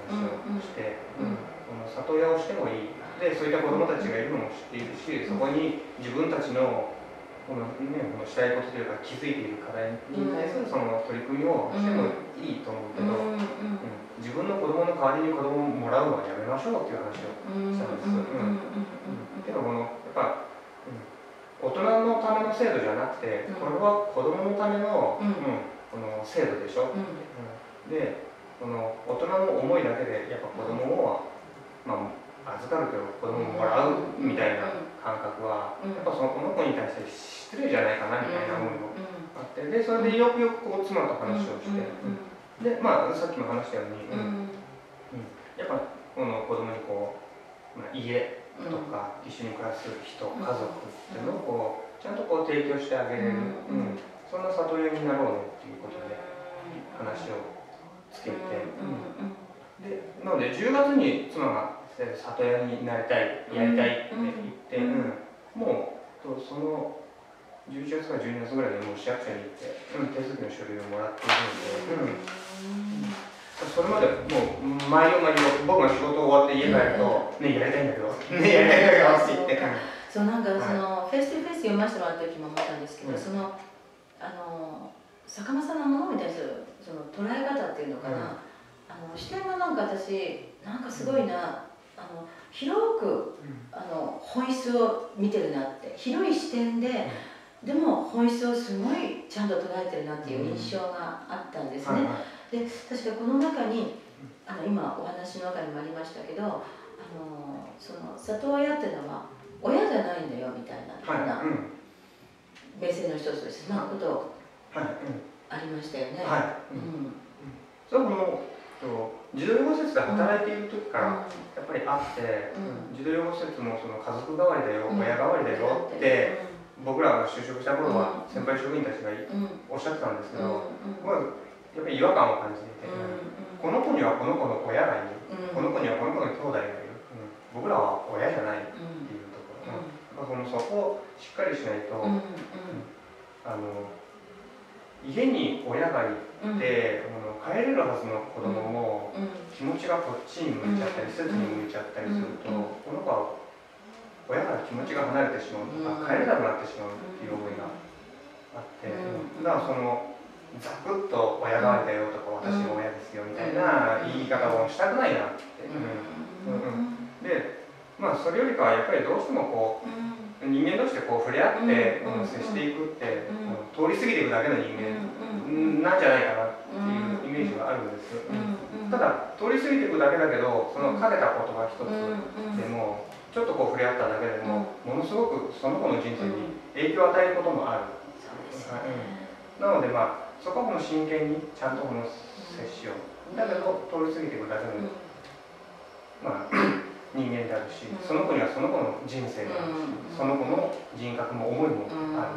話をして、うんこの里親をしてもいいで、そういった子どもたちがいるのも知っているし、そこに自分たちのこの、ね、このしたいことというか気づいている課題に対するその取り組みをしてもいいと思うけど、うん、自分の子供の代わりに子供をもらうのはやめましょうっていう話をしたんです。けどこのやっぱ、うん、大人のための制度じゃなくて、これは子供のための、うんこの制度でしょ。うん、でこの大人の思いだけでやっぱ子供を、まあ、預かるけど子供をもらうみたいな感覚は、やっぱそのこの子に対して失礼じゃないかなみたいな思いもあって、でそれでよくよくこう妻と話をして、でまあさっきも話したように、うんうん、やっぱこの子供にこう、まあ、家とか一緒に暮らす人、家族っていうのをこうちゃんとこう提供してあげれる、うん、そんな里親になろうねっていうことで話をつけて、うんでなのでじゅうがつに妻が里親になりたいやりたいって言って、うん、もうそのじゅういちがつからじゅうにがつぐらいでもう市役所に行って、うん、手続きの書類をもらっているので、うん、それまでもう毎夜毎夜僕が仕事終わって家帰ると「ねやりたいんだけどねやりたいんだけど」って言って。 そうなんかその、はい、フェイストゥフェイス読ませてもらった時も思ったんですけど、うん、そのあの坂間さんのものに対するその捉え方っていうのかな、うん、あの視点がなんか私なんかすごいな、あの広く、うん、あの本質を見てるなって、広い視点で、うん、でも本質をすごいちゃんと捉えてるなっていう印象があったんですね。うん、で確かこの中にあの今お話の中にもありましたけど、あのその里親っていうのは親じゃないんだよみたいな、はい、うん、メッセージの一つとしてそんなこと、はい、ありましたよね。はい、うん、 それはこの児童養護施設で働いている時からやっぱりあって、うん、児童養護施設もその家族代わりだよ、うん、親代わりだよって、うん、僕らが就職した頃は先輩職員たちがおっしゃってたんですけど、うん、僕はやっぱり違和感を感じていて、うん、この子にはこの子の親がいる、うん、この子にはこの子の兄弟がいる、うん、僕らは親じゃないっていうところ、うんうん、そこをしっかりしないと、うんうん、あの家に親がいて、うん、帰れるはずの子供も気持ちがこっちに向いちゃったり、施設に向いちゃったりすると、この子は親から気持ちが離れてしまうとか、帰れなくなってしまうっていう思いがあって、だからそのざくっと親代わりだよとか、私が親ですよみたいな言い方をしたくないなって。うんうん、で、まあそれよりかはやっぱりどうしてもこう人間同士でこう触れ合って接していくって、通り過ぎていくだけの人間なんじゃないかなっていうイメージがあるんです。ただ通り過ぎていくだけだけど、そのかけた言葉一つでもちょっとこう触れ合っただけでもものすごくその子の人生に影響を与えることもある。なのでまあそこはもう真剣にちゃんとこの接しよう。だけど通り過ぎていくだけのまあ人間であるし、その子にはその子の人生があるし、その子の人格も思いもある。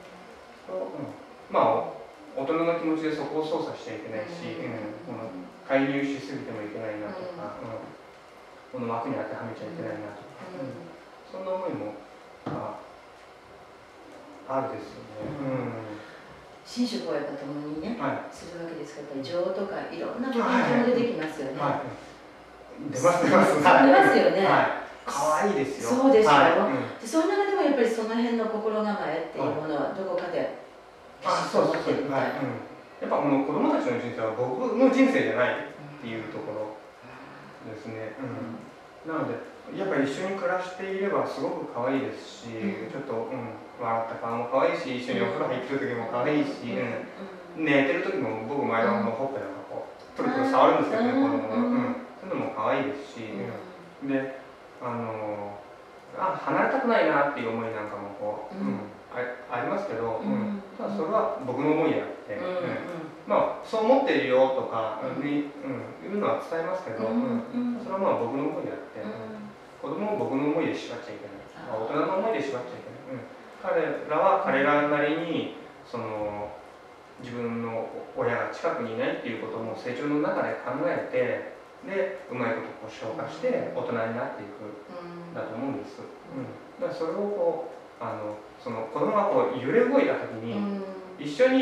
まあ大人の気持ちでそこを操作しちゃいけないし、うん、この介入しすぎてもいけないなとか、うん、この枠に当てはめちゃいけないなとか、うん、そんな思いもああるですよね。うん、 神主公約とともにね、はい、するわけですから、やっぱり情とかいろんな部分も出てきますよね。はいはい、 出ます出ます。 出ますよね。 可愛いですよ。 そうですよ。その中でもやっぱりその辺の心構えっていうものはどこかで。 あ、そうそうそう。はい。やっぱこの子供たちの人生は僕の人生じゃないっていうところですね。うん。なのでやっぱり一緒に暮らしていればすごく可愛いですし、ちょっとうん笑った顔も可愛いし、一緒にお風呂入ってる時も可愛いし、うん、寝てる時も僕前のほっぺなんかこうプルプル触るんですけどね、子供の。うん。そういうのも可愛いですし、うん、で、あのあ離れたくないなっていう思いなんかもこう、うん、あ, ありますけど、うん、ただそれは僕の思いであって、うん、まあそう思ってるよとかに、うん、いうのは伝えますけど、うん、それはまあ僕の思いであって、うん、子供を僕の思いで縛っちゃいけない、まあ、大人の思いで縛っちゃいけない、うん、彼らは彼らなりにその自分の親が近くにいないっていうことも成長の中で考えて、でうまいことこう消化して大人になっていくんだと思うんです。うん、だからそれをこうあのその子供がこう揺れ動いた時に、一緒に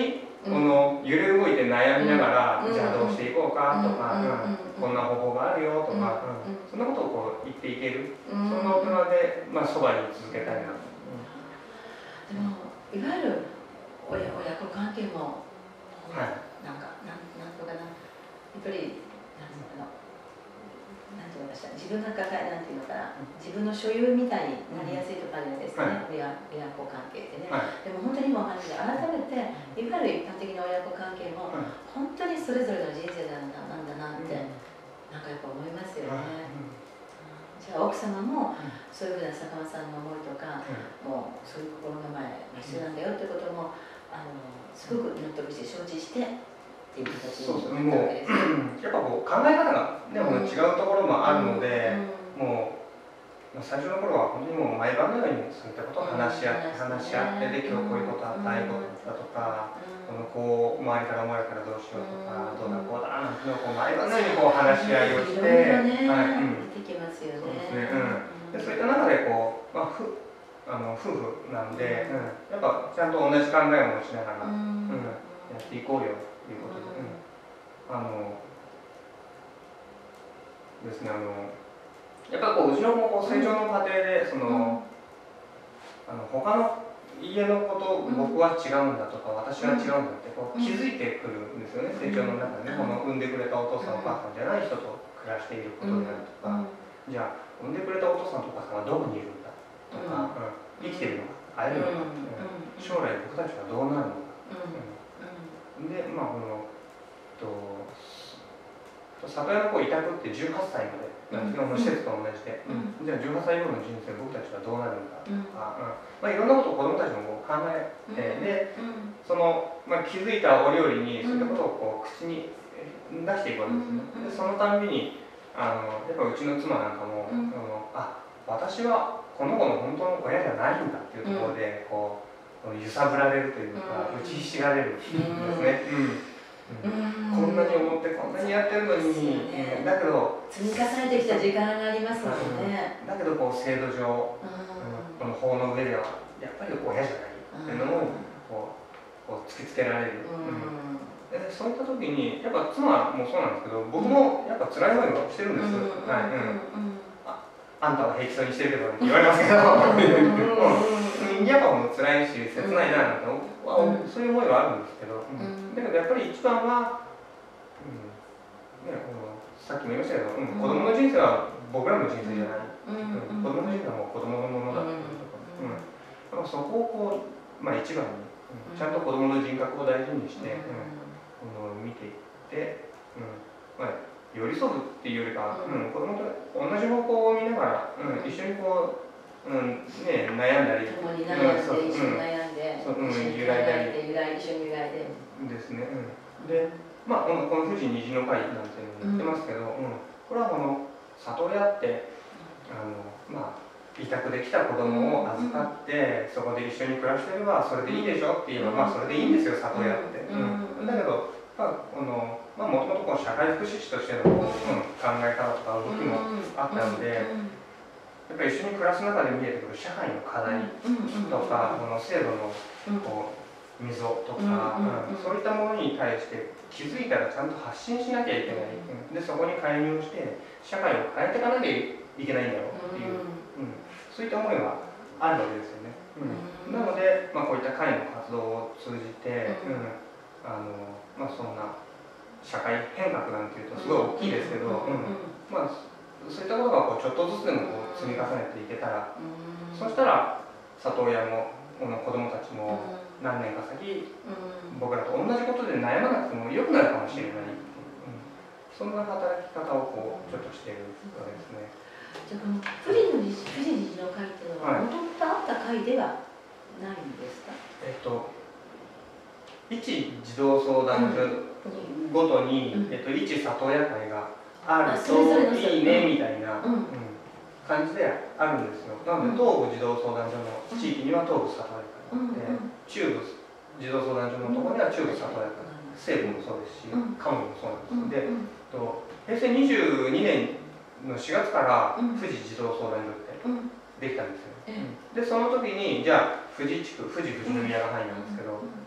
この揺れ動いて悩みながら、じゃあどうしていこうかとか、こんな方法があるよとか、そんなことをこう言っていける、そんな大人で、まあ、そばに続けたいなと。 でもいわゆる親親子関係も、はい、なんかなんなんとかな、やっぱりなんていうのかな、なんて言いました、自分が抱えなんていうのかな、自分の所有みたいになりやすいとかあるんですね、はい、親親子関係ってね、はい、でも本当に今お話で改めていわゆる一般的な親子関係も、はい、本当にそれぞれの人生なんだなんだなって、うん、なんかやっぱ思いますよね。はい、うん、じゃあ奥様もそういうふうな坂間さんの思いとか、うん、もうそういう心構えが必要なんだよってこともあのすごく納得して承知してっていう形になったわけですね。 やっぱこう考え方が、ね、うん、違うところもあるので、うん、もう最初の頃は本当にもう毎晩のようにそういったことを話し合って、うん、話し合ってで今日こういうことあった、ああいうことだとか、このこう周りから思われたらどうしようとか、どうだこうだなんていうのをこう毎晩のようにこう話し合いをして、 出てきますよね。 でそういった中でこう、まあ、ふあの夫婦なんで、うん、やっぱちゃんと同じ考えを持ちながら、うん、やっていこうよということで、うん、あのですね、あのやっぱこううちの子成長の過程でその、あの他の家のこと、僕は違うんだとか、私は違うんだってこう気づいてくるんですよね、成長の中でね。この産んでくれたお父さんお母さんじゃない人と暮らしていることであるとか、じゃあ産んでくれたお父さんとお母さんはどこにいるんだとか、うん、生きてるのか会えるのか、うん、将来僕たちはどうなるのか、うん、でまあこのと里親の子委託ってじゅうはっさいまで、昨日の施設と同じで、うん、じゃあじゅうはっさい後の人生僕たちはどうなるんだとか、うん、まあ、いろんなことを子どもたちもこう考えて、でその、まあ、気づいた折々にそういったことをこう口に出していくわけですね。でそのたんびにあのやっぱうちの妻なんかも、うん、あ私はこの子の本当の親じゃないんだっていうところでこう揺さぶられるというか、打ちひしがれるんですね。うん、こんなに思ってこんなにやってるのに、ね、だけど積み重ねてきた時間がありますもんね。 だけどこう制度上、この法の上ではやっぱり親じゃないっていうのもこうこう突きつけられる。うん、でそういった時にやっぱ妻もそうなんですけど、僕もやっぱ辛い思いをしてるんです。はい。あんたは平気そうにしてるけどって言われますけど、やっぱもう辛いし切ないななんて、そういう思いはあるんですけど、だけどやっぱり一番は、うんね、このさっきも言いましたけど、うん、子供の人生は僕らの人生じゃない、うん、子供の人生はもう子供のものだっていうところ、うん、そこをこう、まあ、一番に、うん、ちゃんと子供の人格を大事にして、うん、見ていって、うんまあ寄り添うっていうよりか、うん、子供と同じ方向を見ながら、うん、一緒にこう、うんね、悩んだり、 共に悩んで、一緒に悩んで、 うん、 一緒に揺らいだり、揺らい一緒に揺らいで。 ですね。うん、で、まあこのこの富士虹の会なんていうのを言ってますけど、うん、これはこの里親ってあのまあ委託できた子供を預かって、そこで一緒に暮らしてればそれでいいでしょって言えば、まあそれでいいんですよ里親って。うん、だけど。まあ、このまあもともと社会福祉士としての、うん、考え方とか動きもあったので、やっぱり一緒に暮らす中で見えてくる社会の課題とか、この制度のこう溝とか、うん、そういったものに対して気づいたらちゃんと発信しなきゃいけない、うん、でそこに介入して社会を変えていかなきゃいけないんだろうっていう、うん、そういった思いがあるわけですよね。うん、なので、まあ、こういった会の活動を通じて、うんあのまあ、そんな社会変革なんていうとすごい大きいですけど、うんまあ、そういったことがこうちょっとずつでもこう積み重ねていけたら、そしたら里親もこの子どもたちも何年か先、僕らと同じことで悩まなくても良くなるかもしれないっていう、うん、そんな働き方をこうちょっとしているわけですね。 じゃあこの富士の富士虹の会っていうのはもともとあった会ではないんですか？ えっと一児童相談所ごとに、うんえっと、一里親会があるといいねみたいな、うんうん、感じであるんですよ。なので東部児童相談所の地域には東部里親会があって、うん、中部児童相談所のところには中部里親会、西部もそうですし、幹部もそうなんです。で、と平成にじゅうにねんのしがつから富士児童相談所ってできたんですよ。でその時にじゃあ富士地区富士富士宮が入るんですけど、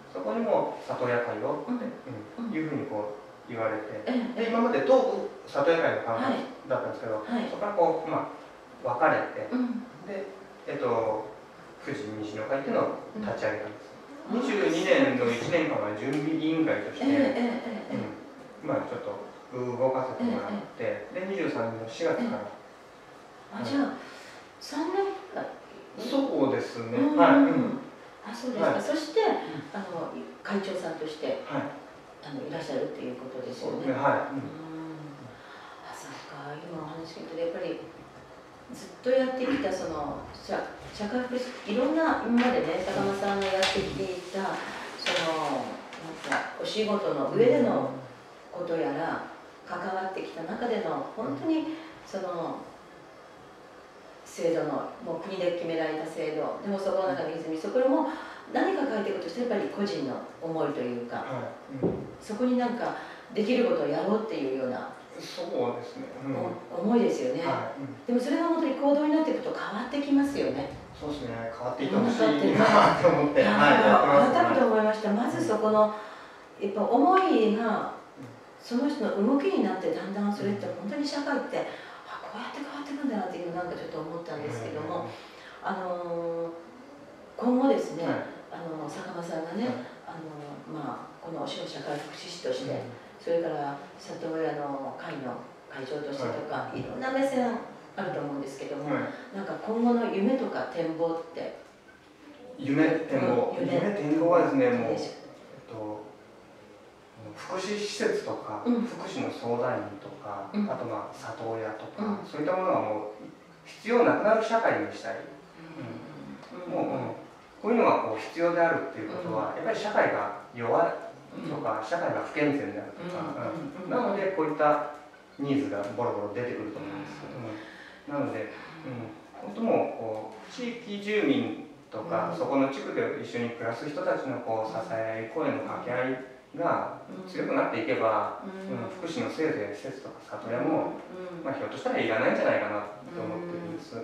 そこにも里親会をっていうふうにこう言われて、で今まで東部里親会の考えだったんですけど、そこからこう、まあ、分かれて、で、えっと、富士西の会っていうのを立ち上げたんです。にじゅうにねんのいちねんかんは準備委員会として、まあちょっと動かせてもらって、でにじゅうさんねんのしがつから。 あ、じゃあさんねんかん。 そうですね。はい。 あ、そうですか。そしてあの会長さんとしてあのいらっしゃるっていうことですよね。はい。あ、そうか。今お話聞いてやっぱりずっとやってきたその社社会福祉、いろんな今までね坂間さんがやってきていたそのなんかお仕事の上でのことやら関わってきた中での本当にその制度のもう国で決められた制度でもそこの中の泉、そこも何か変えていくとしてやっぱり個人の思いというか、はいうん、そこになんかできることをやろうっていうようなそうですね、 うん、思いですよね、はいうん、でもそれが本当に行動になっていくと変わってきますよね。 そうですね、変わっていってほしいなと思って、はい、改めて思いました。まずそこのやっぱ思いがその人の動きになってだんだんそれって本当に社会ってあこうやって変わっていくんだなっていうのなんかちょっと思ったんですけども、あの今後ですね、あの坂間さんがね、あのまあこの社会福祉士として、それから里親の会の会長としてとか、いろんな目線あると思うんですけども、なんか今後の夢とか展望って夢展望夢展望はですねもうえっと福祉施設とか、うん、福祉の相談員とか、うん、あとまあ里親とか、うん、そういったものはもう必要なくなる社会にしたい、うん、もう、うん、こういうのがこう必要であるっていうことは、やっぱり社会が弱いとか、社会が不健全であるとか、なのでこういったニーズがボロボロ出てくると思うんです、うん、なので、うん、本当もうこう地域住民とか、そこの地区で一緒に暮らす人たちのこう支え合い、声の掛け合いが強くなっていけば、うん、福祉のせいぜい施設とか里親も、うんまあ、ひょっとしたらいらないんじゃないかなと思ってるんです、うん、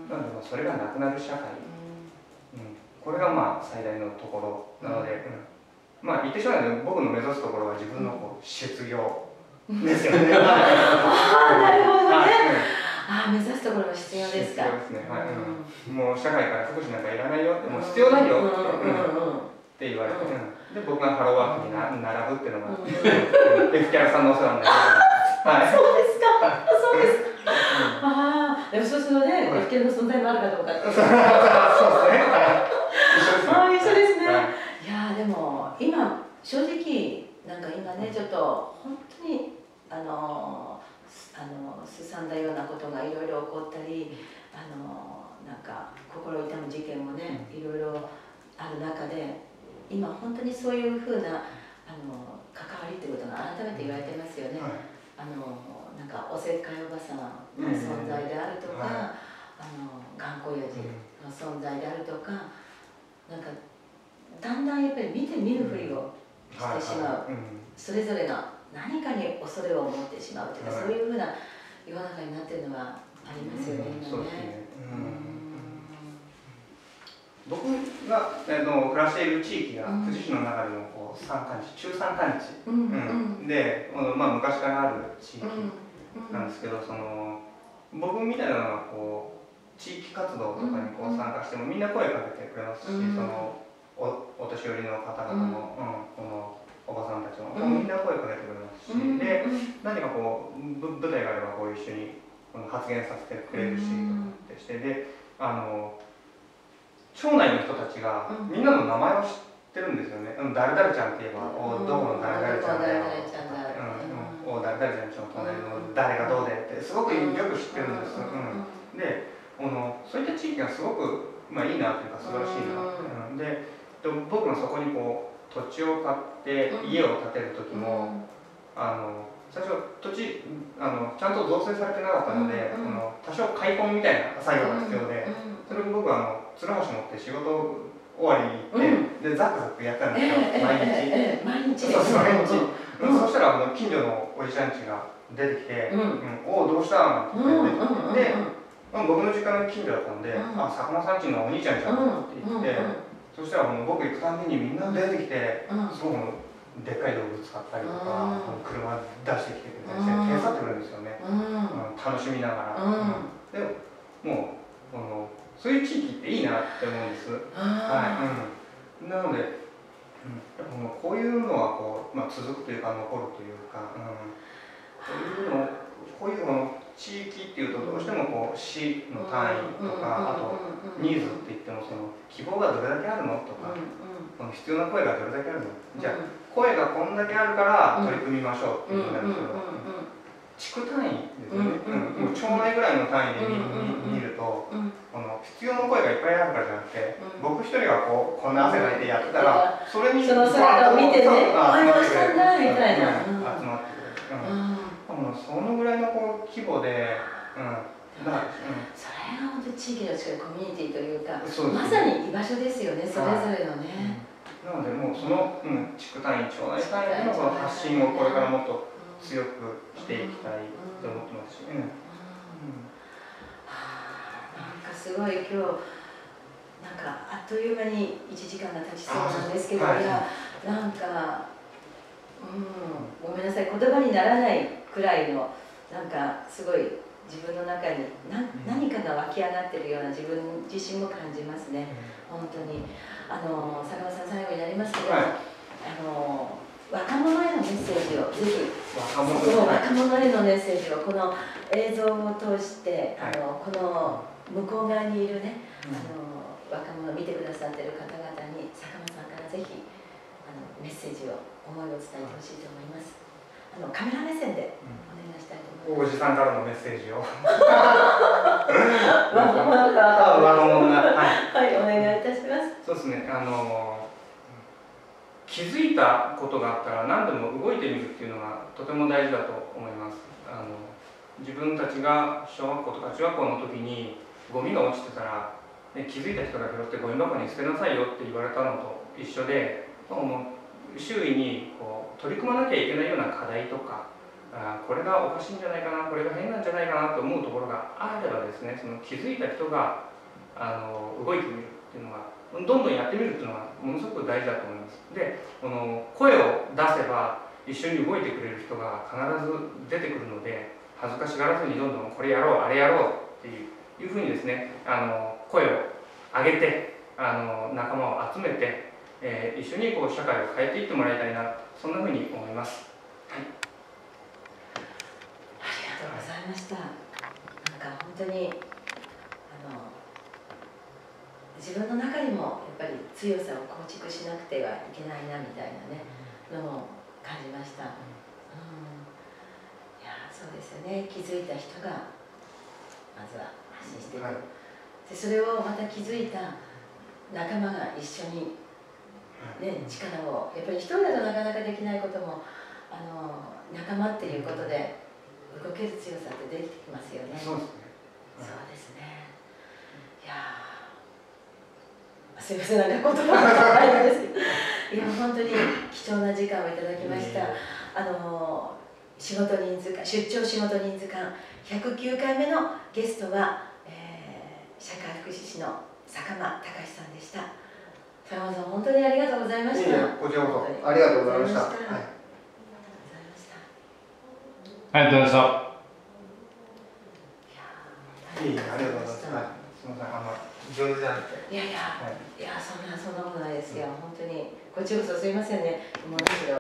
なのでそれがなくなる社会、うん、これがまあ最大のところなので、うん、まあ言ってしまえば僕の目指すところは自分のこう施設業ですよね。 ああなるほどね、はいああ目指すところが必要ですか。 必要ですね、はいうん、もう社会から福祉なんかいらないよってもう必要ないよって言われて、で僕がハローワークにな並ぶっていうのが、うん、エフキャラさんのお世話になります。そうですか。そうですか。ああでもそうするとね、エフキャラの存在もあるかどうかって。そうですね。ああ一緒ですね。いやでも今正直なんか今ねちょっと本当にあの。あのすさんだようなことがいろいろ起こったりあのなんか心痛む事件もねいろいろある中で今本当にそういうふうなあの関わりっていうことが改めて言われてますよね、はい、あのなんかおせっかいおばさまの存在であるとか、うんはい、あの頑固親父の存在であるとかなんかだんだんやっぱり見て見ぬふりをしてしまう、それぞれが何かに恐れを持ってしまうというか、はい、そういうふうな世の中になっているのはありますよね、今ね。 僕が、えー、の暮らしている地域が富士市の中でもこう山間地、中山間地、うんうん、で、まあ、昔からある地域なんですけど、その僕みたいなのがこう地域活動とかにこう参加してもみんな声かけてくれますし、うん、その お, お年寄りの方々も、うんうん、このおばさんたちも、うん、みんな声かけてくれますし、うん、で何かこう舞台があればこう一緒に発言させてくれるしとかってしてであの町内の人たちがみんなの名前を知ってるんですよね。うん、誰々ちゃんって言えば、おどこの誰々ちゃんだよ、お誰々ちゃんの隣の誰がどうでってすごくよく知ってるんです。うん、であのそういった地域がすごく、まあ、いいなというか素晴らしいなって、うん、で僕がそこにこう土地を買って家を建てる時も、うん、あの最初土地あのちゃんと造成されてなかったので、うんうん、あの多少開墾みたいな作業が必要で、うんうん、それを僕はあのつるはし持って仕事終わりに行って、うん、でザクザクやったんですよ、えー、毎日、 えーえー、毎日そうそう毎日、うん、そしたらあの近所のおじちゃんちが出てきて「うんうん、おおどうした?」って言って、で、うん、僕の実家の近所だったんで「うん、あ坂間さんちのお兄ちゃんちゃん」って言って。 そしたらもう僕行くたびにみんな出てきて、すごくでっかい道具使ったりとか、車出してきてくれたりして、手伝ってくれるんですよね、楽しみながら。でも、もうあのそういう地域っていいなって思うんです。はい、なので、こういうのはこう、まあ、続くというか、残るというか、こういうの、こういうの地域っていうとどうしてもこう市の単位とか、あとニーズって言ってもその希望がどれだけあるのとか、この必要な声がどれだけあるの、じゃあ声がこんだけあるから取り組みましょうっていうふうになるんですけど、地区単位ですよね、もう町内ぐらいの単位で見ると、この必要な声がいっぱいあるからじゃなくて、僕一人がこうこんな汗かいてやってたら、それにその姿を見てね、あ、今したんだみたいな、 集まってくる。そのぐらいのこう規模で、うん、だ、うん、 それが本当に地域の近いコミュニティというか、まさに居場所ですよね、それぞれのね。 なのでもうその、うん、地区単位、町内単位でのこの発信をこれからもっと強くしていきたいと思ってますし、うん。 なんかすごい今日なんかあっという間にいちじかんが経ちそうなんですけど、いやなんか、うん、ごめんなさい、言葉にならないくらいのなんかすごい自分の中に何何かが湧き上がってるような自分自身も感じますね、本当に。あの坂本さん、最後になりますけど、はい、あの若者へのメッセージをぜひ、若者へのメッセージをこの映像を通して、はい、あのこの向こう側にいるね、うん、あの若者を見てくださっている方々に坂本さんからぜひあのメッセージを、思いを伝えてほしいと思います。あのカメラ目線でお願いしたいと思います。 おじさんからのメッセージを。 若者から。 若者が。 はい、お願いいたします。 そうですね。あの気づいたことがあったら何でも動いてみるっていうのがとても大事だと思います。あの自分たちが小学校とか中学校の時にゴミが落ちてたら、ね、気づいた人が拾ってゴミ箱に捨てなさいよって言われたのと一緒で、もう周囲にこう取り組まなきゃいけないような課題とか、あこれがおかしいんじゃないかな、これが変なんじゃないかなと思うところがあればですね、その気づいた人があの動いてみるっていうのが、どんどんやってみるっていうのがものすごく大事だと思います。で、この声を出せば一緒に動いてくれる人が必ず出てくるので、恥ずかしがらずにどんどんこれやろうあれやろうっていういうふうにですね、あの声を上げてあの仲間を集めて、えー、一緒にこう社会を変えていってもらいたいな、そんなふうに思います。はい、 ありがとうございました。なんか本当にあの自分の中にもやっぱり強さを構築しなくてはいけないなみたいなねのも感じました。うん、いやそうですよね。気づいた人がまずは発信していく、はい、でそれをまた気づいた仲間が一緒に、ね、力をやっぱり一人だとなかなかできないこともあの仲間っていうことで動ける強さって出てきますよね。 そうですね。 そうですね。いやすみません、なんか言葉がないんですけど、いや本当に貴重な時間をいただきました。あの仕事人数間出張仕事人数間ひゃくきゅうかいめのゲストは、えー、社会福祉士の坂間隆さんでした。坂間さん、本当にありがとうございました。いいこちらこそありがとうございました。はい、 ありがとうございました。 いい、ありがとうございます。はい、すみません、あの上手じゃなくて。 いやいや、はい、いやそんなそんなことないですよ。本当にこっちこそすみませんね。もうだけど。